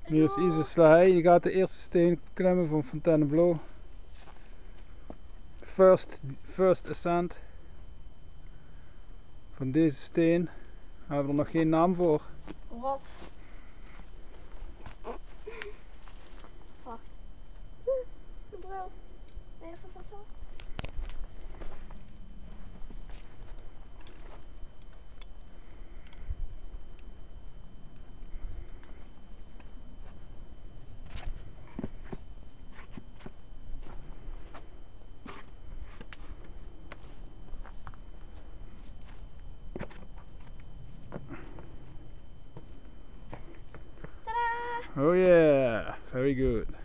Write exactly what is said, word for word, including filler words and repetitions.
Hier is Isis Slahey, die gaat de eerste steen klimmen van Fontainebleau. First, first ascent van deze steen. We hebben er nog geen naam voor. Wat? Wacht. De bril. Even vast. Oh yeah, very good.